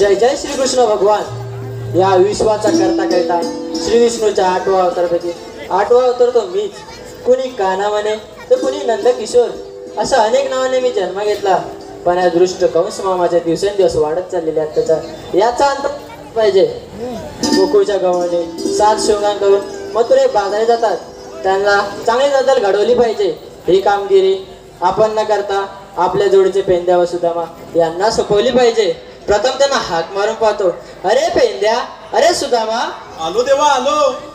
जय जय श्री कृष्ण भगवान। या विश्वाचा करता करता श्री विष्णूच्या 8वा अवतारापैकी 8वा अवतार तो मीच। कुणी कान्हा म्हणे तर कुणी नंदकिशोर, अशा अनेक नावाने मी जन्म घेतला। पण या दृष्ट कंस मामाच्या दिवसेंदिवस वाढत चाललेले अत्याचार याचा अंत पाहिजे। गोकुळच्या गवळणी 7 शृंगार करून मथुरे बाजारी जातात, त्यांना चांगली नजर घडवली पाहिजे। ही कामगिरी आपण न करता आपल्या जोडीचे पेंद्या व सुदामा यांना सोपवली पाहिजे। प्रथम त्यांना हाक मारून पाहतो, अरे पेंद्या, अरे सुदामा। आलो देवा आलो।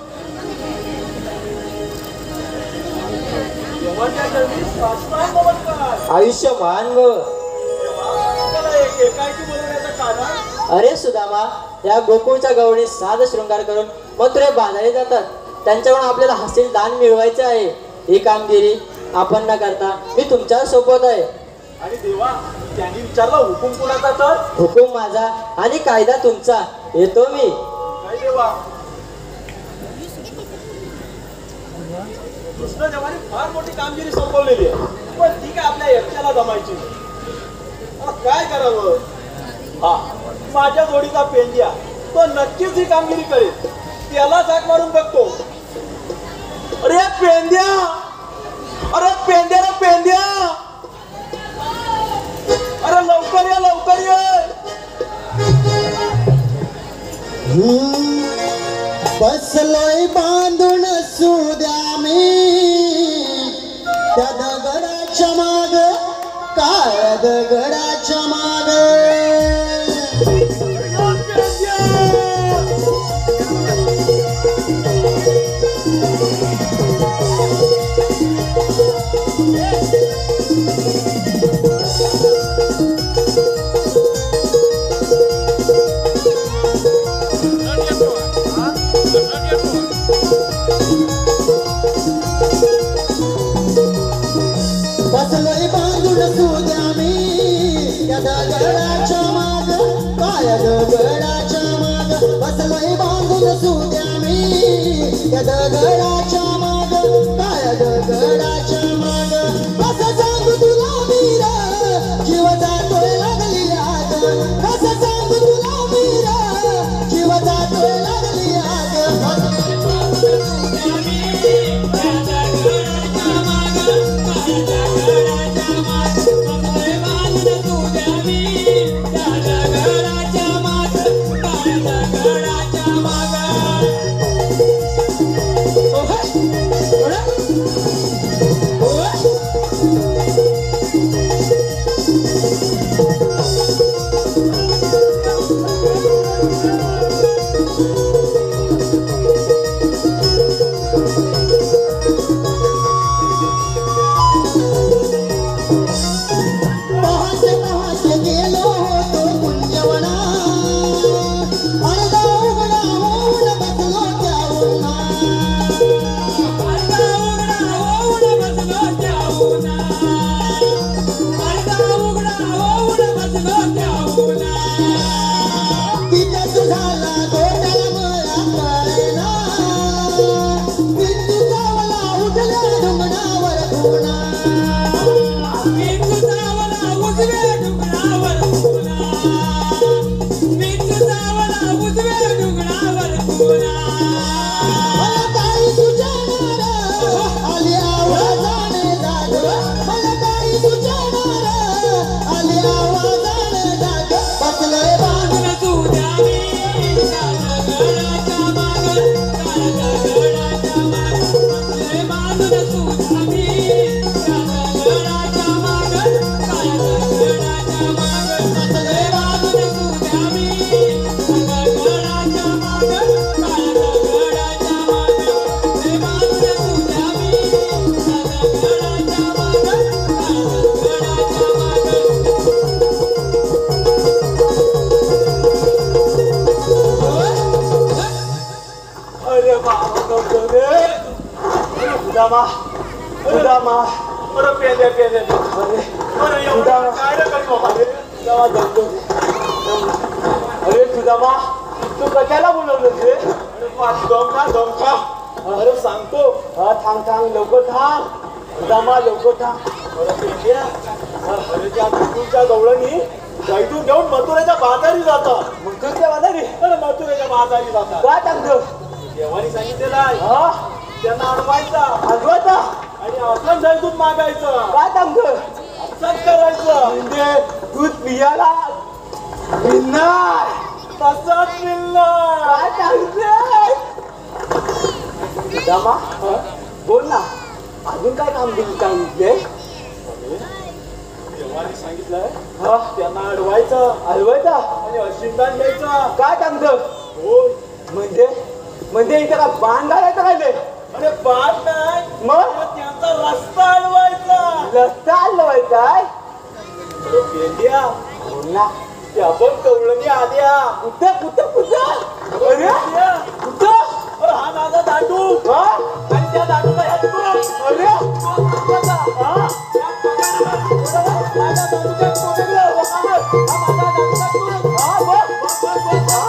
आयुष्यमान व अरे सुदामा, या गोकुळच्या गवळणी 7 शृंगार करून मथुरे बाजारी जातात, त्यांच्याकडून आपल्याला हासिल दान मिळवायचे आहे। ही कामगिरी आपण न करता मी तुमच्या सोबत आहे। आणि देवा त्यांनी विचारला हुकूम कोणाचा? तर हुकूम माझा आणि कायदा तुमचा। येतो मी। काय देवा? कृष्णदेवाने फार मोठी कामगिरी संपवलेली आहे, पण ती काय आपल्या एकट्याला जमायची नाही। काय करावं? हा, माझ्या जोडीचा पेंद्या तो नक्कीच ही कामगिरी करेल। त्याला जाग मारून बघतो। अरे पेंद्या, अरे पेंद्या रे पेंद्या, अरे लवकर ये लवकर ये। बसलोय बांधून सुद्या मी त्या दगडाच्या माग, काय दगडाच्या माग। बसलोय बांधून सुद्या मी त्या दगडाच्या माग, काय दगडाच्या माग। बसलोय बांधून सुद्या मी त्या दगडाच्या माग, काय दगडाच्या माग। कसं सांगू तुला मीरा, जीव जातोय लागली आग। कसं सांगू तुला मीरा, जीव जातोय लागली आग। अरे सुदामा, तू कशाला बोलवलं रे? अरे सांगतो, थांब थांब लवकर थांब, सुदामा लवकर थांब। अरे त्या गोकुळच्या गवळणी इथून घेऊन मथुरेच्या बाजारी जातात. मथुरेच्या बाजारी? अरे मथुरेच्या बाजारी जातात. काय सांगतो? देवानी सांगितलेलं आहे त्यांना अडवायचा आणि असं जैतून मागायचं. काय सांगतो? असंच करायचं. म्हणजे दूध पियाला मिळणार, तसंच मिळणार. काय सांगते? दामा बोल ना, अजून काय काम दिली सांगितले? देवानी सांगितलंय त्यांना अडवायचं आणि अशिंदान घ्यायचं. काय सांगतो? होय. म्हणजे इथे का बाण घालायचं काय ते? अरे बाण नाही, मग तर त्यांचा रस्ता अडवायचा. रस्ता आलोय काय? अरे पेंड्या, बोल ना. त्या पण कवळणी आल्या. कुठं अरे पेंड्या, कुठं? अरे हा माझा दांडू हा? आणि त्या दांडूला ह्या तू. अरे माझ्या दांडूच्या पोटाला. हा, माझ्या दांडूच्या पोटाला. हा, माझा दांडूचा तू. हा, बघ.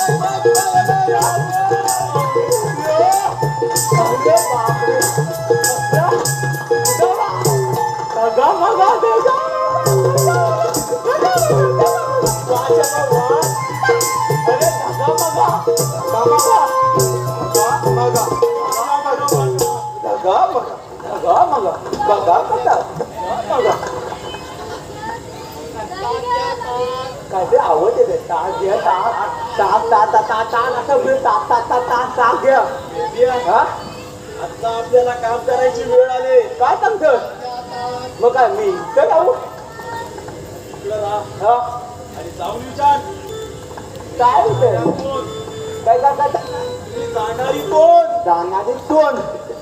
अरे बापरे. सगळा मगा देगा. अरे काय ते आवड येते ताक घ्या ताक घ्या. पेंड्या, हा? आता आपल्याला काम करायची वेळ आली. काय सांगतो? मग काय मी तर राहू? इकडं राहा हा? आणि जाऊन विचार काय होतंय? कोण? काय तुम्ही जाणारी कोण? जाणारी कोण?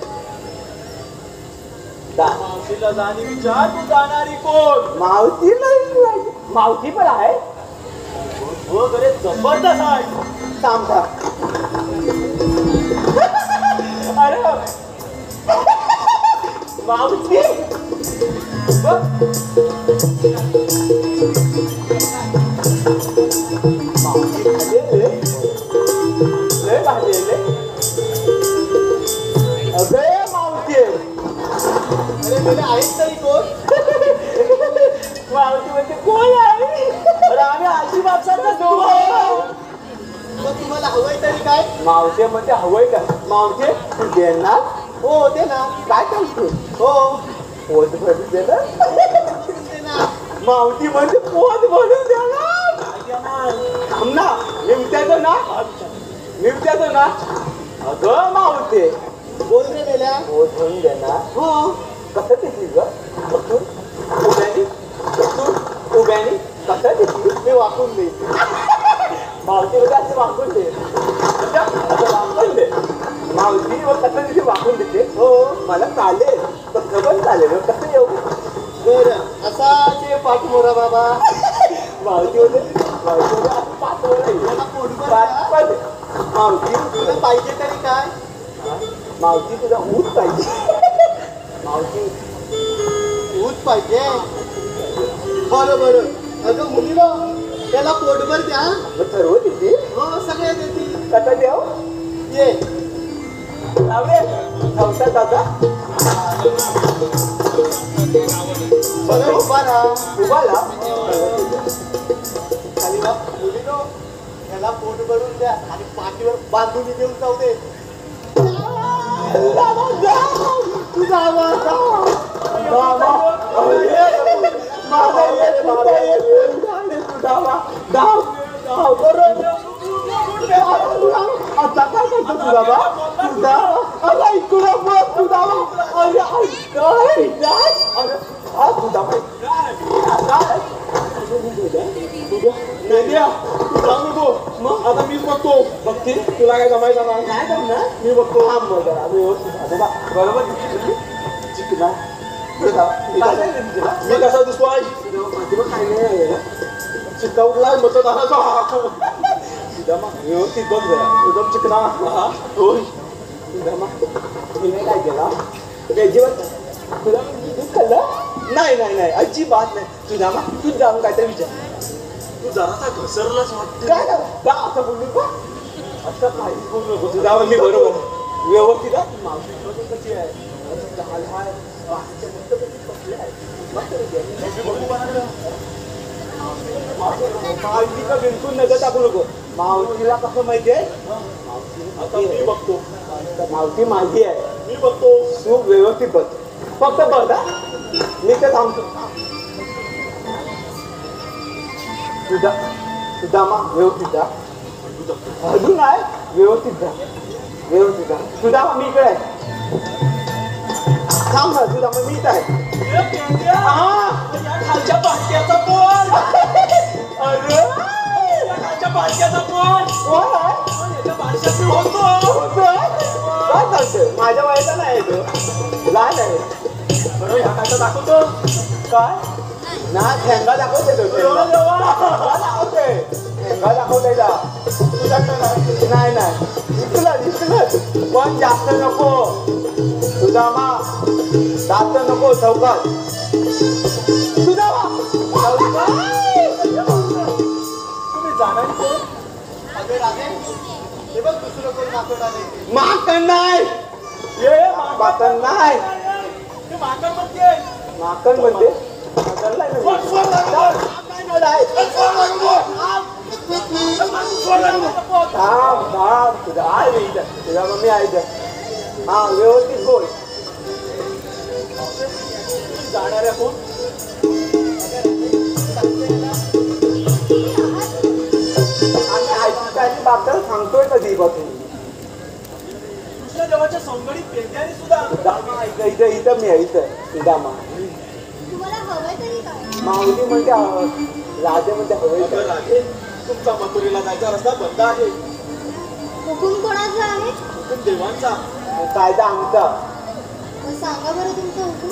मावशीला जाणी विचार, तू जाणारी कोण? मावशी नाही, मावशी पण आहे. हो गरे जबरदस्त आहे. सांगा. अरे मावशी बघ. मावशी भाजले लय भाजले. अगे मावशी, अरे मेले आहेत तरी कोण? मावशी म्हणजे कोण आहे? अरे आम्ही आजी बापसाचा दोघं. मग तुम्हाला हवंय तरी काय? मावशी म्हणजे हवंय का? मावशी तू देणार? हो दे ना. काय करते? हो पोट भरून देणार? दे ना. मावशी म्हणजे पोट भरून देणार? दे ना. थांब ना, मी विचारतो ना. अगं मावशी, बोल रे मेल्या. पोट भरून देणार? हो. कसं देतील ग? बसून उभ्यानी कसं देतील? मी वाकून देईन. मावशी म्हणजे असं वाकून दे. असं वाकून दे. मावशी व कसं तिथे वाकून देते? हो मला चालेल, कसं पण चालेल. कसं येऊ? बरं असा ते पाठमोरा बाबा. मावशी म्हणजे असं पाचवं नाही. त्याला पोटभर पाच द्या. मावशी तुला पाहिजे तरी काय? मावशी तुझा ऊस पाहिजे. मावशी ऊस पाहिजे. बरं बरं. अगं मुलीला त्याला पोटभर द्या. मग सर्व देते. हो सगळे देतील. कसं देऊ? ये लावले नवसा दादा. बरं उभा राहा. उभा ला. खाली वा. मुलीनो त्याला पोट भरून द्या आणि पाठीवर बांधून घेऊन जाऊ दे. आता मीच बघतो. बघते तुला काय जमायचं नाही जमणार. मी बघतो. बरोबर चिकना मी कसा दिसतो आई? चिक्का उठलाय मतदानाचा. व्यवस्थित बघ जरा. एकदम चिकना. होय. तुम्ही काय केला? अजिबात तुला दूध खाल्लं? नाही नाही नाही, अजिबात नाही. तुझा मा तू जाऊन काहीतरी विचार. तू जरासा घसरलाच वाटतं. काय का असं बोलू का? असं काहीच बोलू नको. तुझा म्हणजे बरोबर व्यवस्थित आहे. मावशी कशी आहे? असं लहान आहे. बाकीच्या मस्तपैकी बसले आहे. मस्त मी बघू का? मावशीचं बिलकुल नजर टाकू नको. मावशीला कसं माहितीये, आता मी बघतो. मावशी माझी आहे, मी बघतो. तू व्यवस्थित बघ, फक्त बघ ना, मी ते थांबतो. तुझा मा व्यवस्थित जा. अजून आहे, व्यवस्थित जा, व्यवस्थित जा. तुझा मा मी इकडे आहे. थांब ना, तुझा मा मीच आहे. खालच्या पाट्याचा कोण? अरे खालच्या पाट्याचा कोण? कोण आहे? बारशात होतो. काय चालतंय? माझ्या वयाचा नाही तो, लहान आहे. बरोबर ह्या काटा दाखवतो काय ना, ठेंगा दाखवते तो. दाखवते ठेंगा दाखवते जा. नाही नाही, इथलंच पण जास्त नको. तुझा मा जास्त नको, चौकात. तुझा मा तुम्ही जाणार कोण? हे बघ दुसरं कोण माकड नाही. माकड नाही, माकड म्हणते. माकड म्हणते तुझ्या मम्मी आहे. हा व्यवस्थित बोल. जाणाऱ्या कोण? आम्ही बाबतीत सांगतोय कधी बघून. दुसऱ्या देवाच्या संगणित पेंड्याने सुद्धा इथं मी आहे. इथं तुझा मा माऊली म्हणते, राजे म्हणते हवंय. राजे तुमचा मथुरेला जायचा रस्ता बंद आहे. हुकूम कोणाचा आहे? हुकूम देवांचा, कायदा आमचा. सांगा बरं तुमचा हुकूम.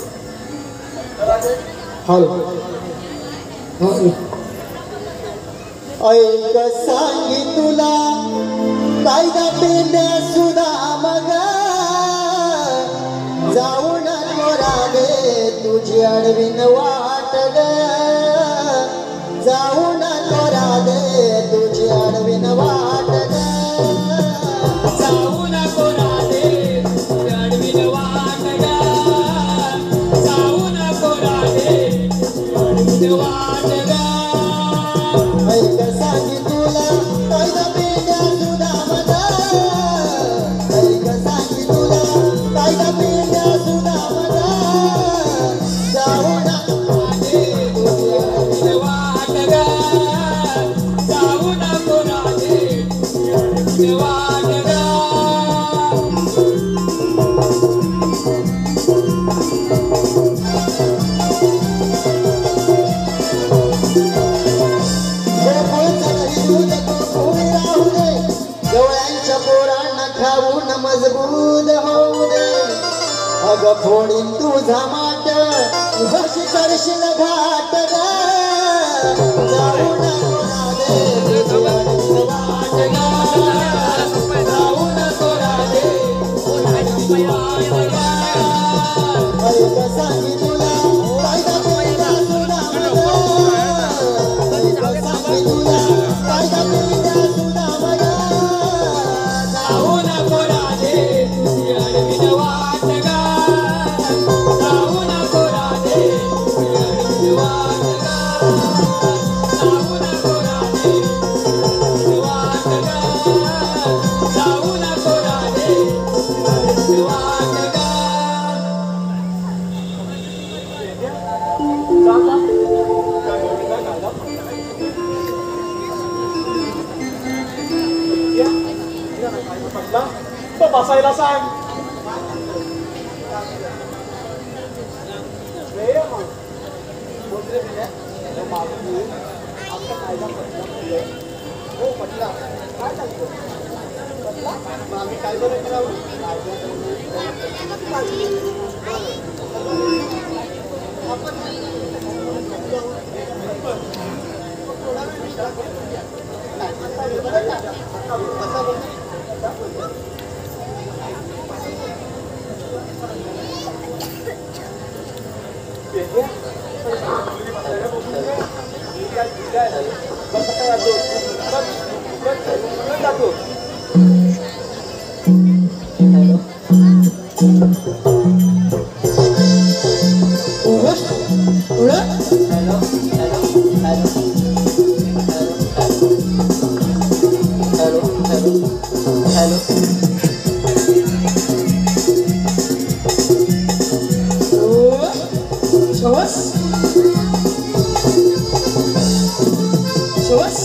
ऐक सांगी तुला कायदा पेंड्या सुद्धा मग जाऊन रागे तुझी अडविन वाट ग. जाऊन रागे तुझी अडविन वाट ग. जाऊ नको राधे तुझी अडविन वाट ग. जाऊ नको राधे तुझी अडविन वाट ग. ऐक सांगी तुला कायदा पेंड्या सुद्धा मग. ऐक सांगी तुला कायदा पेंड्या सुद्धा मग. जाऊन राधे तुझी अडविन वाट ग. जाऊ नको राधे तुझी अडविन वाट ग. डोळ्यांच्या पोरांना खाऊन मजबूत होऊ दे. अग फोडीन तुझा माट बशी करशील घाट ग. जाऊ नको राधे तुझी अडविन वाट ग. जाऊ नको राधे तुझी अडविन वाट ग. ऐक सांगी तुला कायदा पेंड्या सुद्धा मग. ऐक सांगी तुला कायदा पेंड्या सुद्धा मग. जाऊ नको राधे तुझी अडविन वाट ग. जाऊ नको राधे तुझी अडविन वाट ग. जाऊ नको राधे तुझी अडविन वाट ग. जाऊ नको राधे तुझी अडविन वाट ग. तो बसायला सांग. काय बरं करावं? हॅलो. 好了，好了，好了。 उघड उघड. 好了，好了，好了。 उघड. 好了，好了，好了。 उघड. 好了，好了，好了。 उघड. 好了，好了，好了。 उघड. राहिलो. शोभस शोभस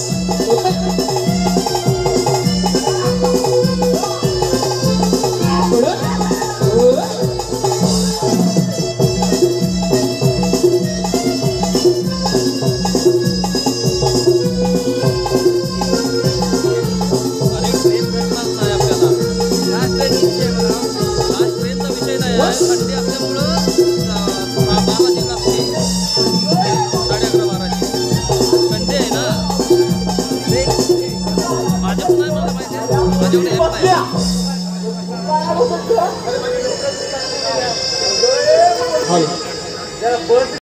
अरे ट्रेन भेटणार नाही आपल्याला. या ट्रेनचा विषय बघा. लास्ट ट्रेनचा विषय नाही आहे. थंडी असल्यामुळं बाराची लागते. 11:30-12ची थंडी आहे ना. माझ्याकडे नाही मला माहिती आहे. माझ्याकडे येत नाही. बसल्या. हॅलो